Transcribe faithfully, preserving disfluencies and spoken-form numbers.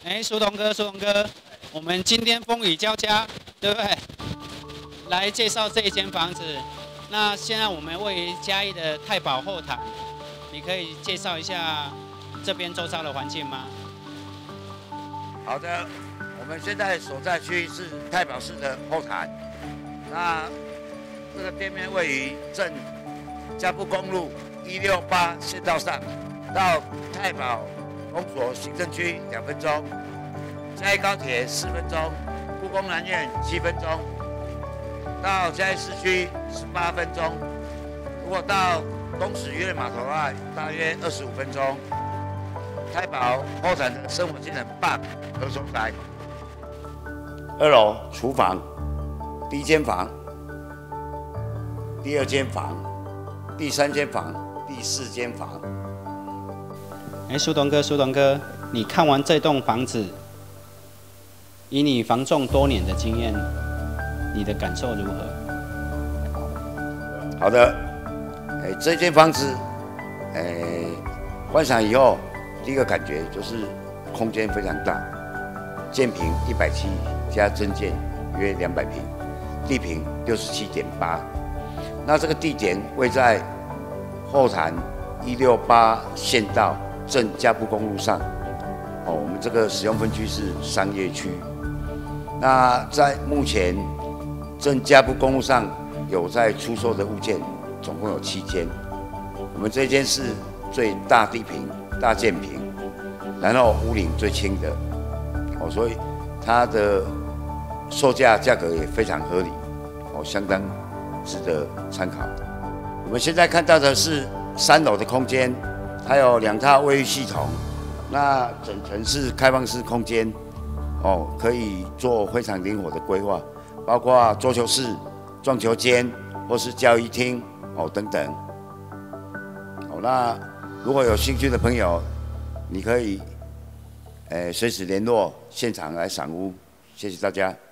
哎，苏东哥，苏东哥，我们今天风雨交加，对不对？来介绍这一间房子。那现在我们位于嘉义的太保后坛，你可以介绍一下这边周遭的环境吗？ 好的，我们现在所在区是太保市的后坛。那这个店面位于正嘉步公路一六八县道上，到太保公所行政区两分钟，嘉义高铁四分钟，故宫南院七分钟，到嘉义市区十八分钟。如果到东石渔人码头的话，大约二十五分钟。太保后坛的生活机能棒，何所在？二楼厨房，第一间房，第二间房，第三间房，第四间房。 哎，苏东哥，苏东哥，你看完这栋房子，以你房仲多年的经验，你的感受如何？ 好的，哎，这间房子，哎，观赏以后，第一个感觉就是空间非常大，建坪一百七加增建约两百平，地坪六十七点八。那这个地点位在后坛一六八县道正嘉步公路上。哦，我们这个使用分区是商业区。那在目前正嘉步公路上有在出售的物件，总共有七间。我们这间是最大地坪、大建坪，然后屋龄最轻的。哦，所以它的售价价格也非常合理，哦，相当值得参考。我们现在看到的是三楼的空间，它有两套卫浴系统，那整层是开放式空间，哦，可以做非常灵活的规划，包括桌球室、撞球间或是交易厅，哦等等。哦，那如果有兴趣的朋友，你可以，呃，随时联络现场来赏屋，谢谢大家。